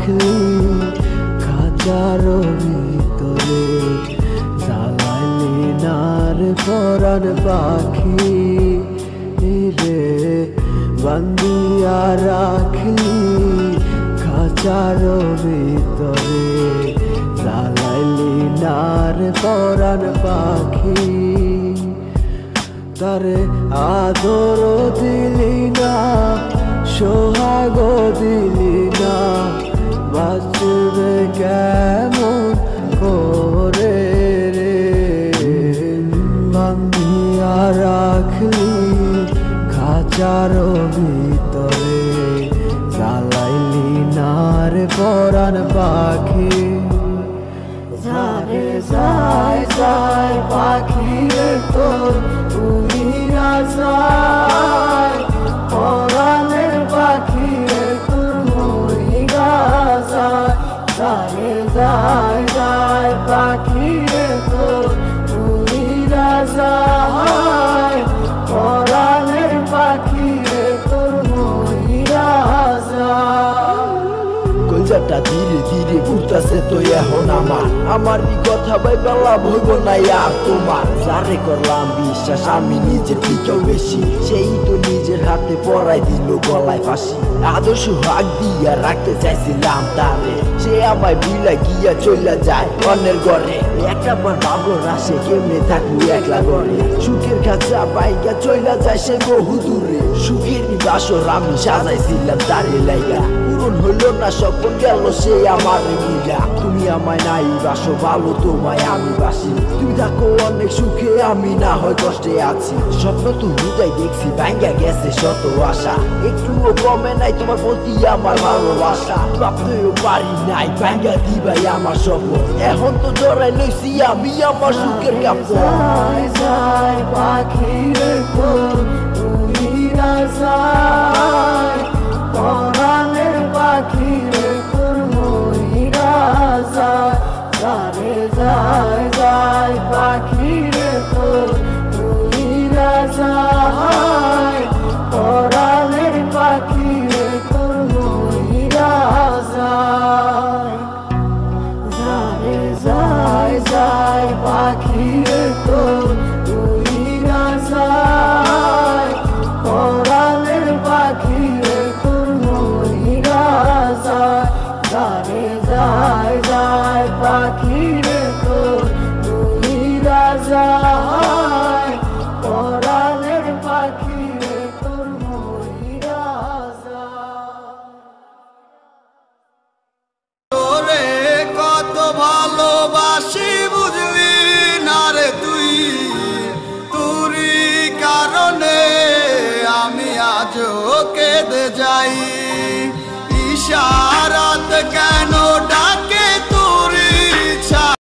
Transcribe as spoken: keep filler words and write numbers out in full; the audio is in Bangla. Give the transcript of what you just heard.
রাখলি খাঁচার ভিতরে জ্বালাইলি নার পরাণ পাখি রে বান্ধিয়া রাখলি খাঁচার ভিতরে জ্বালাইলি নার পরাণ পাখি তারে আদর দিলি না সোহাগ দিলি না বাঁচবে কেমন করে রে বান্ধিয়া রাখলি খাঁচার ভিতরে জ্বালাইলি নার পরাণ পাখি যারে যায় যায় পাখি রে তোর উড়িয়া যায় পরাণের পাখি রে তোর মরিয়া যায় যারে যায় যায় পাখি রে তোর উড়িয়া যায় পরাণের পাখি রে তোর মরিয়া যায় কলজাটা ধীরে ধীরে ঘুরতাছে তো এখন আমার আমারই কথা ভাইবা লাভ হইব না আর তোমার যারে করলাম বিশ্বাস আমি নিজের থেকেও বেশি সেই তো নিজের হাতে পরাই দিল গলায় ফাঁসি আদর্শ হাক দিয়া রাখতে চাইছিলাম তারে সে আমায় বিলা গিয়া চলে যায় অন্যের ঘরে একটা বার ভাবলো না সে কেমনে থাকবো একলা ঘরে সুখের খাঁচা বাইকা চলে যায় সে বহু দূরে সুখের বাসর আমি সাজাইছিলাম তারে লাইগা পূরণ হইল না স্বপ্ন গেল সে আমার মিলা তুমি আমায় নাই বাসো ভালো তোমায় আমি বাসি তুমি থাকো অনেক সুখে আমি না হয় কষ্টে আছি স্বপ্ন তো হুদাই দেখছি ভাঙ্গা গেছে শত আশা একটুও কমে নাই তোমার প্রতি আমার ভালোবাসা ভাবতেও পারি নাই ভাঙ্গা দিবাই আমার স্বপ্ন এখন তো জড়াই লইছি আমি আমার সুখের কাপড় পাখি রে পরাণের পাখি রে তোর মরিয়া যায় যারে যায় যায় পাখি রে তোর মরিয়া যায় পরাণের পাখি রে তোর মরিয়া যায় যারে যায় যায় পাখি রে তোর মরিয়া যায় পরাণের পাখি রে তোর মরিয়া যায় যারে যায় যায় পাখি রে তোর মরিয়া যায় পরাণের পাখি রে তোর মরিয়া যায় তোরে কত ভালোবাসি বুঝলি না রে তুই তোরই কারণে আমি আজও কেঁদে যাই ইশারাত কেন